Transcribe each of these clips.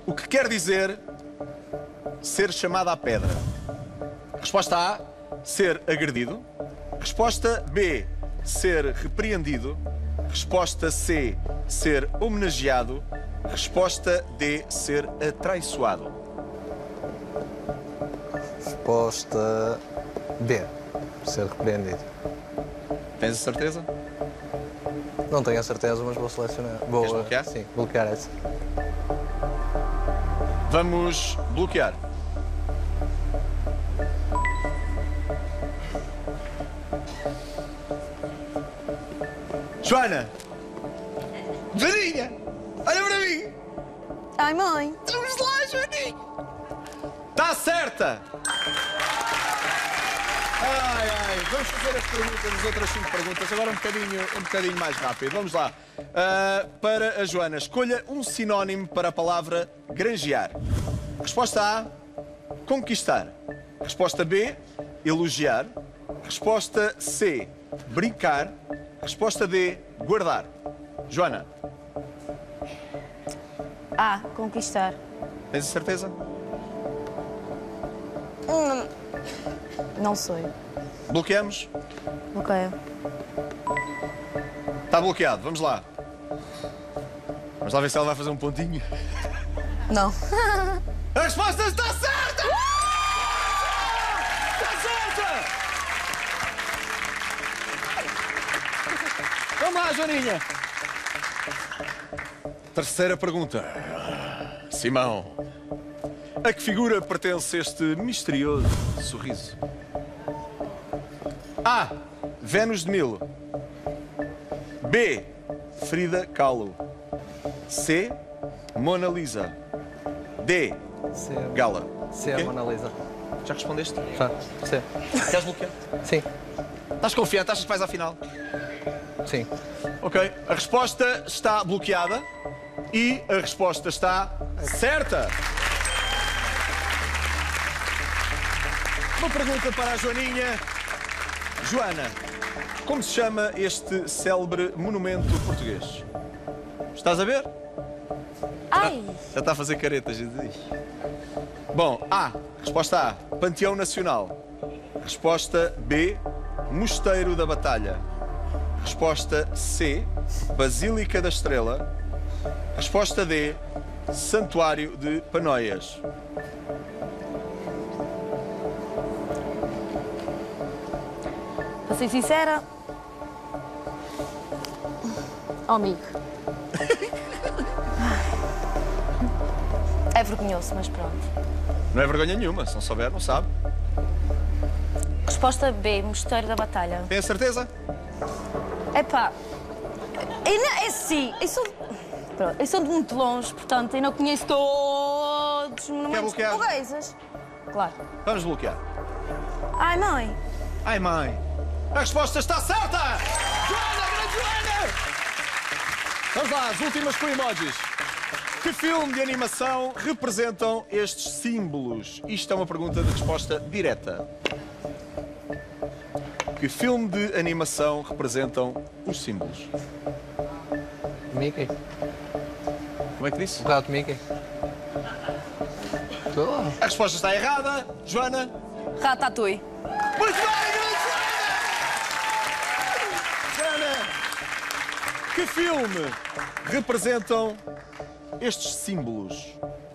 O que quer dizer ser chamado à pedra? Resposta A, ser agredido. Resposta B, ser repreendido. Resposta C, ser homenageado. Resposta D, ser atraiçoado. Resposta B. Ser repreendido. Tens a certeza? Não tenho a certeza, mas vou selecionar. Vou Queres bloquear? Sim, bloquear essa. Vamos bloquear. Joana! Joaninha! Olha para mim! Ai, mãe. Vamos lá, Joaninha! Está certa! Ai, ai, vamos fazer as outras 5 perguntas, agora um bocadinho mais rápido. Vamos lá. Para a Joana, escolha um sinónimo para a palavra granjear. Resposta A, conquistar. Resposta B, elogiar. Resposta C, brincar. Resposta D, guardar. Joana, A, conquistar. tens a certeza? Não sei. Bloqueamos? Ok. Está bloqueado, vamos lá. Vamos lá ver se ela vai fazer um pontinho. Não. A resposta está certa! Está certa! Vamos lá, Joaninha. Terceira pergunta. Simão, a que figura pertence este misterioso sorriso? A. Vênus de Milo. B. Frida Kahlo. C. Mona Lisa. D. C. Gala. C. Quê? Mona Lisa. Já respondeste? Já. C. Queres bloquear? Sim. Estás confiante? Achas que vais à final? Sim. Ok. A resposta está bloqueada e a resposta está certa. Uma pergunta para a Joaninha. Joana, como se chama este célebre monumento português? Estás a ver? Ai. Já está a fazer caretas. Bom, A. Resposta A. Panteão Nacional. Resposta B. Mosteiro da Batalha. Resposta C. Basílica da Estrela. Resposta D. Santuário de Panóias. Para ser sincera... Oh, amigo. É vergonhoso, mas pronto. Não é vergonha nenhuma. Se não souber, não sabe. Resposta B, Mosteiro da Batalha. Tem a certeza? Epá, é sim, eu sou de muito longe, portanto, eu não conheço todos os monumentos bloquear? portugueses. Claro. Vamos bloquear. Ai, mãe. Ai, mãe. A resposta está certa! Joana, grande Joana! Vamos lá, as últimas com emojis. Que filme de animação representam estes símbolos? Isto é uma pergunta de resposta direta. Que filme de animação representam os símbolos? Mickey. Como é que disse? O gato Mickey. Tô. A resposta está errada. Joana? Ratatouille. Muito bem, grande Joana! Joana, que filme representam estes símbolos?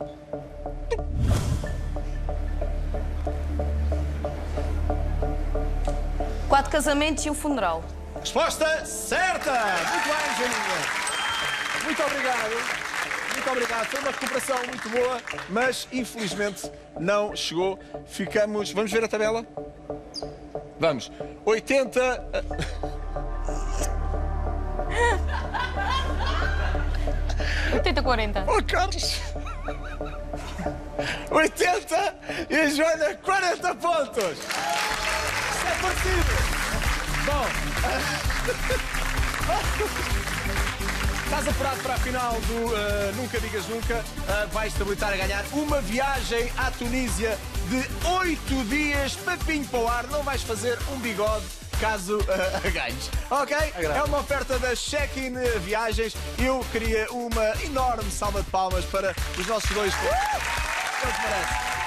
Quatro casamentos e um funeral. Resposta certa! Muito bem, Joaninha. Muito obrigado. Muito obrigado. Foi uma recuperação muito boa, mas infelizmente não chegou. Ficamos... Vamos ver a tabela? Vamos. 80... 80-40. Oh, Carlos! 80 e a Joana 40 pontos! Isso é parecido! Bom... Estás apurado para a final do Nunca Digas Nunca. Vais-te habilitar a ganhar uma viagem à Tunísia de 8 dias, papinho para o ar. Não vais fazer um bigode. caso ganhes. Ok? É uma oferta da Check-in Viagens. Eu queria uma enorme salva de palmas para os nossos dois. Eles merecem.